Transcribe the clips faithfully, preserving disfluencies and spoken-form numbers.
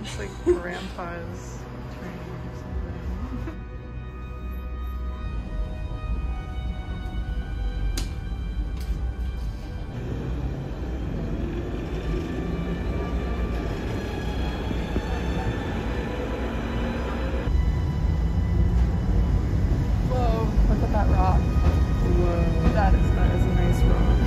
It's like grandpa's train or something. Whoa, look at that rock. Whoa. That is, that is a nice rock.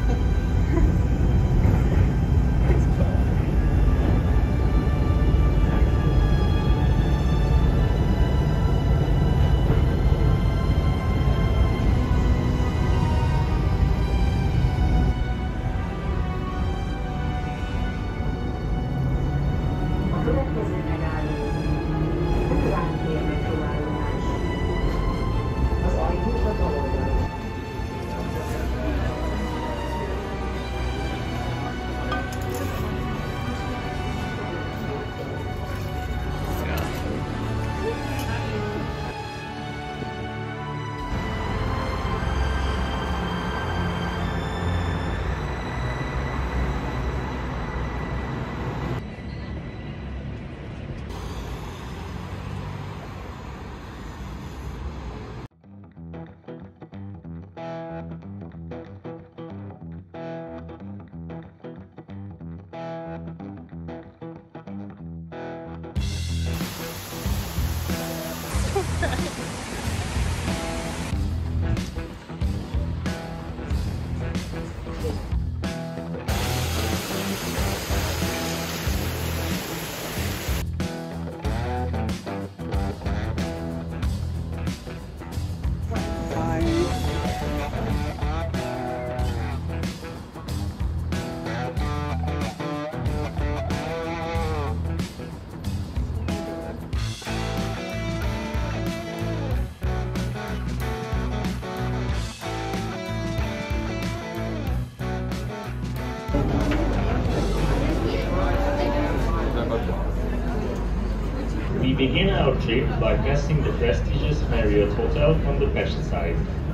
We begin our trip by passing the prestigious Marriott Hotel on the Pest side.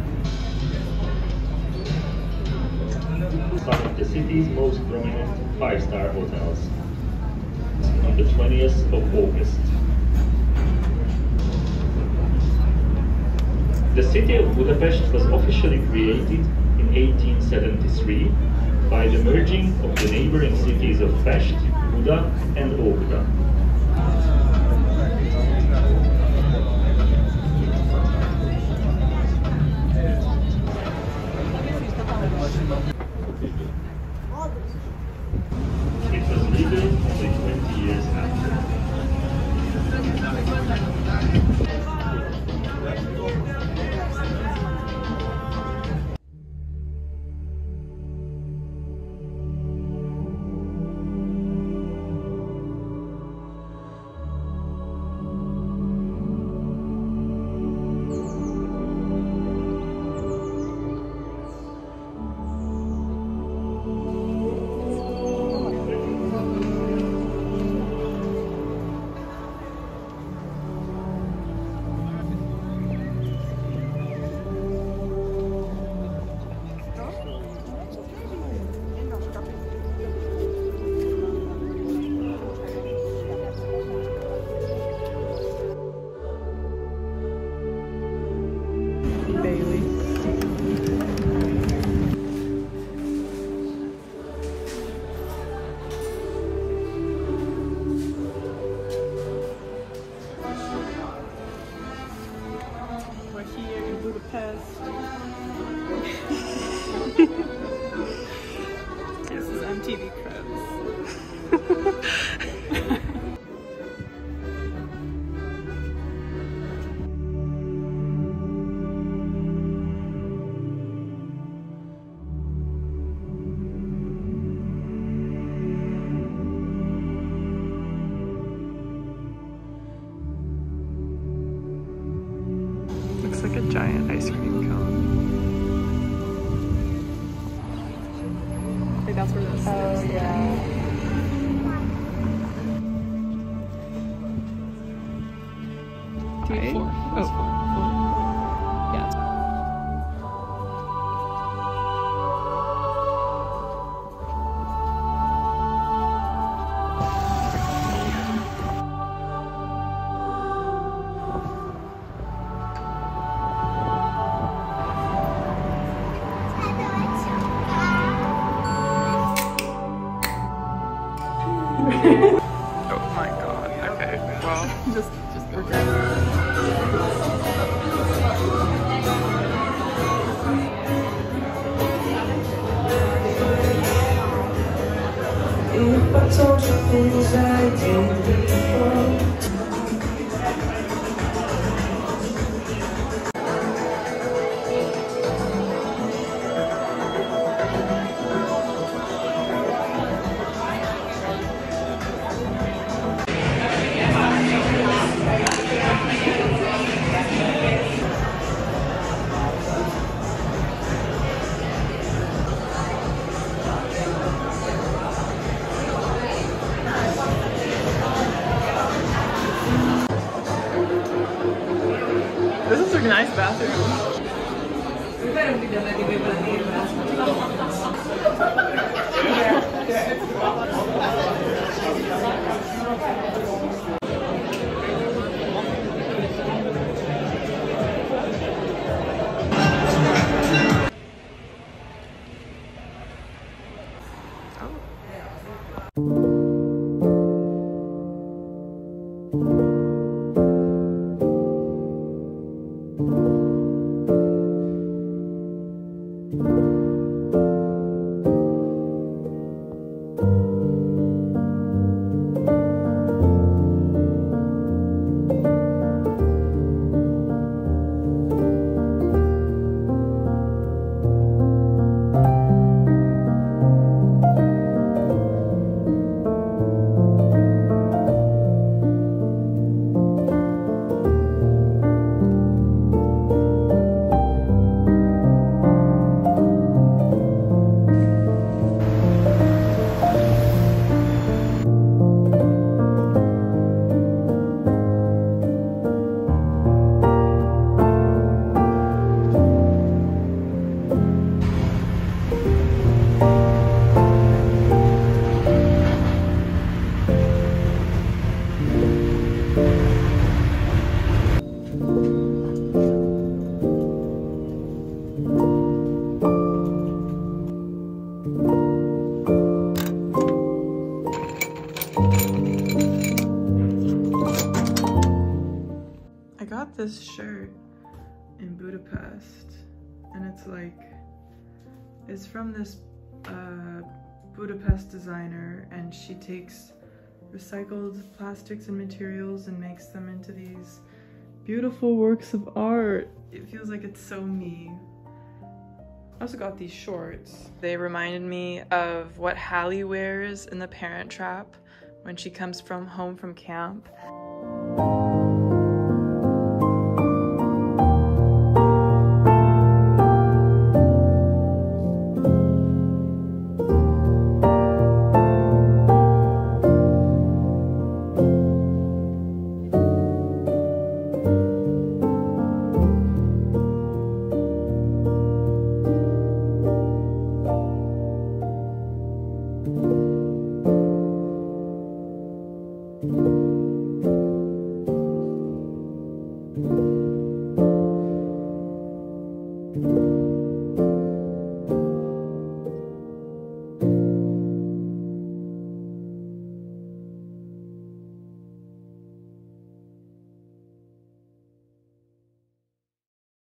One of the city's most prominent five-star hotels. On the twentieth of August. The city of Budapest was officially created in eighteen seventy-three by the merging of the neighboring cities of Pest, Buda and Óbuda. It was rebuilt only twenty years after. Budapest. This is M T V Cribs. Looks like a giant ice cream cone. I think that's where this is. Oh, yeah. Right? Four. Oh, four. Four. Yeah. just, just organic. If I told you things I did before. This is a nice bathroom. I got this shirt in Budapest, and it's like, it's from this uh, Budapest designer, and she takes recycled plastics and materials and makes them into these beautiful works of art. It feels like it's so me. I also got these shorts. They reminded me of what Hallie wears in The Parent Trap when she comes from home from camp. You